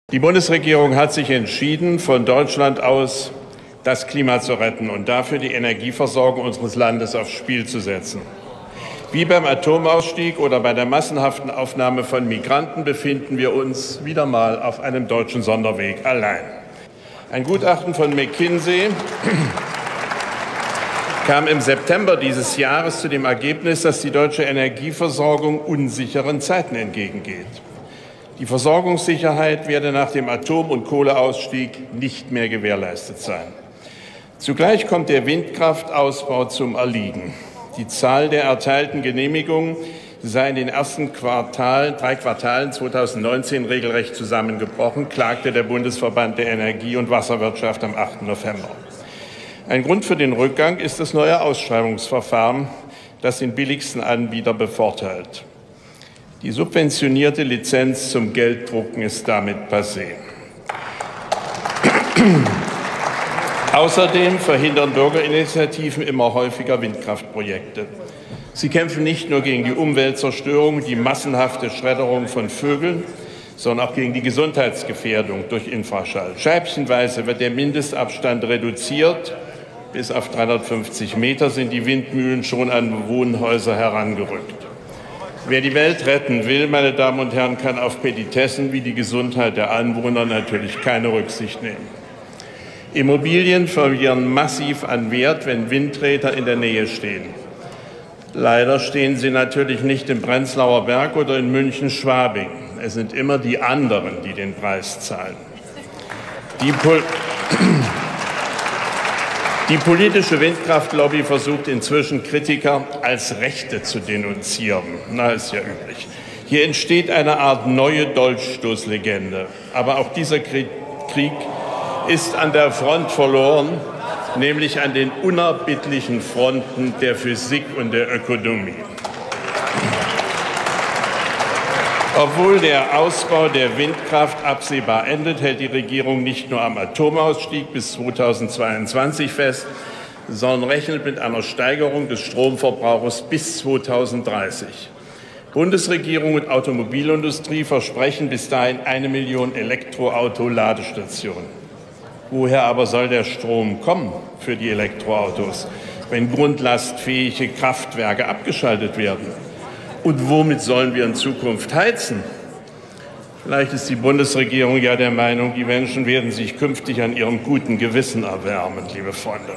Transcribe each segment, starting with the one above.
Die Bundesregierung hat sich entschieden, von Deutschland aus das Klima zu retten und dafür die Energieversorgung unseres Landes aufs Spiel zu setzen. Wie beim Atomausstieg oder bei der massenhaften Aufnahme von Migranten befinden wir uns wieder mal auf einem deutschen Sonderweg allein. Ein Gutachten von McKinsey kam im September dieses Jahres zu dem Ergebnis, dass die deutsche Energieversorgung unsicheren Zeiten entgegengeht. Die Versorgungssicherheit werde nach dem Atom- und Kohleausstieg nicht mehr gewährleistet sein. Zugleich kommt der Windkraftausbau zum Erliegen. Die Zahl der erteilten Genehmigungen sei in den ersten 3 Quartalen 2019 regelrecht zusammengebrochen, klagte der Bundesverband der Energie- und Wasserwirtschaft am 8. November. Ein Grund für den Rückgang ist das neue Ausschreibungsverfahren, das den billigsten Anbieter bevorteilt. Die subventionierte Lizenz zum Gelddrucken ist damit passé. Außerdem verhindern Bürgerinitiativen immer häufiger Windkraftprojekte. Sie kämpfen nicht nur gegen die Umweltzerstörung, die massenhafte Schredderung von Vögeln, sondern auch gegen die Gesundheitsgefährdung durch Infraschall. Scheibchenweise wird der Mindestabstand reduziert. Bis auf 350 Meter sind die Windmühlen schon an Wohnhäuser herangerückt. Wer die Welt retten will, meine Damen und Herren, kann auf Petitessen wie die Gesundheit der Anwohner natürlich keine Rücksicht nehmen. Immobilien verlieren massiv an Wert, wenn Windräder in der Nähe stehen. Leider stehen sie natürlich nicht im Prenzlauer Berg oder in München-Schwabing. Es sind immer die anderen, die den Preis zahlen. Die politische Windkraftlobby versucht inzwischen, Kritiker als Rechte zu denunzieren. Na, ist ja üblich. Hier entsteht eine Art neue Dolchstoßlegende. Aber auch dieser Krieg ist an der Front verloren, nämlich an den unerbittlichen Fronten der Physik und der Ökonomie. Obwohl der Ausbau der Windkraft absehbar endet, hält die Regierung nicht nur am Atomausstieg bis 2022 fest, sondern rechnet mit einer Steigerung des Stromverbrauchs bis 2030. Bundesregierung und Automobilindustrie versprechen bis dahin 1 Million Elektroauto-Ladestationen. Woher aber soll der Strom kommen für die Elektroautos, wenn grundlastfähige Kraftwerke abgeschaltet werden? Und womit sollen wir in Zukunft heizen? Vielleicht ist die Bundesregierung ja der Meinung, die Menschen werden sich künftig an ihrem guten Gewissen erwärmen, liebe Freunde.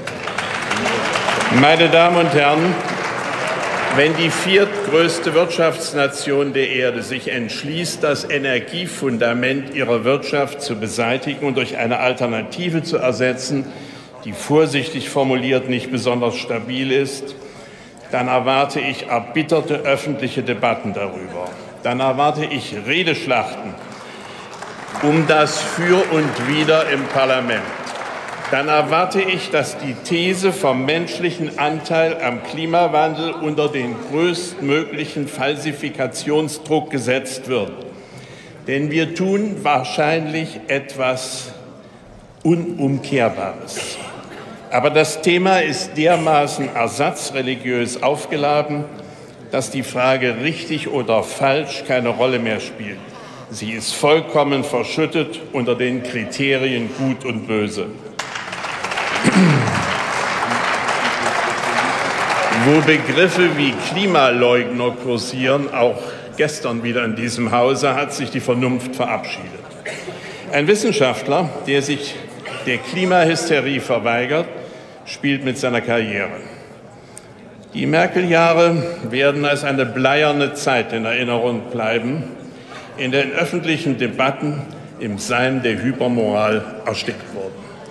Meine Damen und Herren, wenn die viertgrößte Wirtschaftsnation der Erde sich entschließt, das Energiefundament ihrer Wirtschaft zu beseitigen und durch eine Alternative zu ersetzen, die vorsichtig formuliert nicht besonders stabil ist, dann erwarte ich erbitterte öffentliche Debatten darüber. Dann erwarte ich Redeschlachten um das Für und Wider im Parlament. Dann erwarte ich, dass die These vom menschlichen Anteil am Klimawandel unter den größtmöglichen Falsifikationsdruck gesetzt wird. Denn wir tun wahrscheinlich etwas Unumkehrbares. Aber das Thema ist dermaßen ersatzreligiös aufgeladen, dass die Frage richtig oder falsch keine Rolle mehr spielt. Sie ist vollkommen verschüttet unter den Kriterien Gut und Böse. Wo Begriffe wie Klimaleugner kursieren, auch gestern wieder in diesem Hause, hat sich die Vernunft verabschiedet. Ein Wissenschaftler, der sich der Klimahysterie verweigert, spielt mit seiner Karriere. Die Merkel-Jahre werden als eine bleierne Zeit in Erinnerung bleiben, in den öffentlichen Debatten im Seim der Hypermoral erstickt wurden.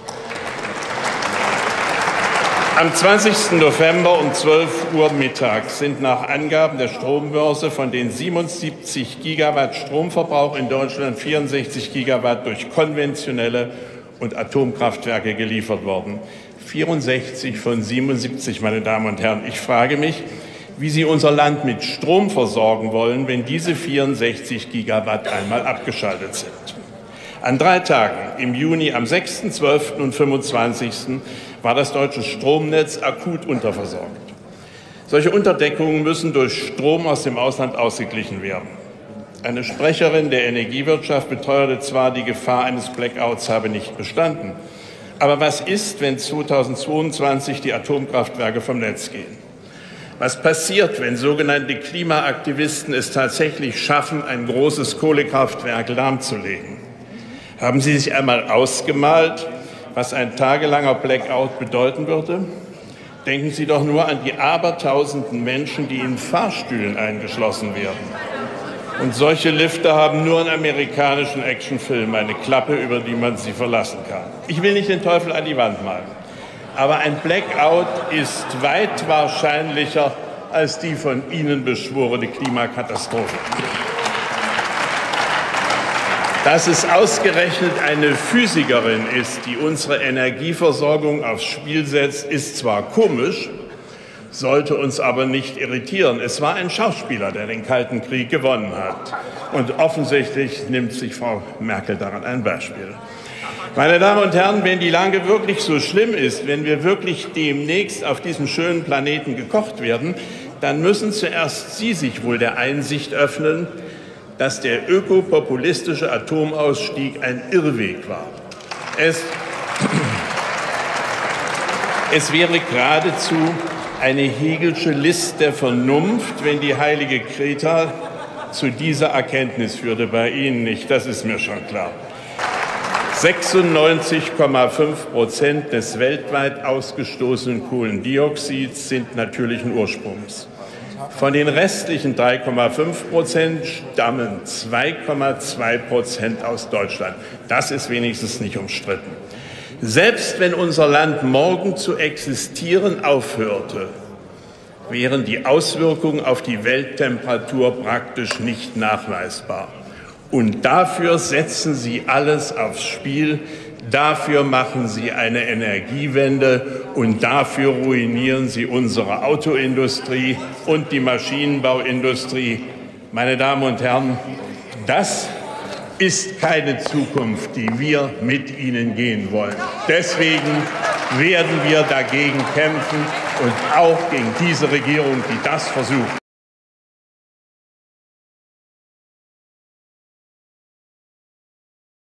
Am 20. November um 12 Uhr mittags sind nach Angaben der Strombörse von den 77 Gigawatt Stromverbrauch in Deutschland 64 Gigawatt durch konventionelle und Atomkraftwerke geliefert worden. 64 von 77, meine Damen und Herren. Ich frage mich, wie Sie unser Land mit Strom versorgen wollen, wenn diese 64 Gigawatt einmal abgeschaltet sind. An 3 Tagen, im Juni, am 6., 12. und 25. war das deutsche Stromnetz akut unterversorgt. Solche Unterdeckungen müssen durch Strom aus dem Ausland ausgeglichen werden. Eine Sprecherin der Energiewirtschaft beteuerte zwar, die Gefahr eines Blackouts habe nicht bestanden. Aber was ist, wenn 2022 die Atomkraftwerke vom Netz gehen? Was passiert, wenn sogenannte Klimaaktivisten es tatsächlich schaffen, ein großes Kohlekraftwerk lahmzulegen? Haben Sie sich einmal ausgemalt, was ein tagelanger Blackout bedeuten würde? Denken Sie doch nur an die abertausenden Menschen, die in Fahrstühlen eingeschlossen werden. Und solche Lifte haben nur in amerikanischen Actionfilmen eine Klappe, über die man sie verlassen kann. Ich will nicht den Teufel an die Wand malen, aber ein Blackout ist weit wahrscheinlicher als die von Ihnen beschworene Klimakatastrophe. Dass es ausgerechnet eine Physikerin ist, die unsere Energieversorgung aufs Spiel setzt, ist zwar komisch, sollte uns aber nicht irritieren. Es war ein Schauspieler, der den Kalten Krieg gewonnen hat. Und offensichtlich nimmt sich Frau Merkel daran ein Beispiel. Meine Damen und Herren, wenn die Lage wirklich so schlimm ist, wenn wir wirklich demnächst auf diesem schönen Planeten gekocht werden, dann müssen zuerst Sie sich wohl der Einsicht öffnen, dass der ökopopulistische Atomausstieg ein Irrweg war. Es wäre geradezu eine Hegelsche List der Vernunft, wenn die heilige Greta zu dieser Erkenntnis führte. Bei Ihnen nicht, das ist mir schon klar. 96,5% des weltweit ausgestoßenen Kohlendioxids sind natürlichen Ursprungs. Von den restlichen 3,5% stammen 2,2% aus Deutschland. Das ist wenigstens nicht umstritten. Selbst wenn unser Land morgen zu existieren aufhörte, wären die Auswirkungen auf die Welttemperatur praktisch nicht nachweisbar. Und dafür setzen Sie alles aufs Spiel, dafür machen Sie eine Energiewende und dafür ruinieren Sie unsere Autoindustrie und die Maschinenbauindustrie. Meine Damen und Herren, das ist keine Zukunft, die wir mit Ihnen gehen wollen. Deswegen werden wir dagegen kämpfen und auch gegen diese Regierung, die das versucht.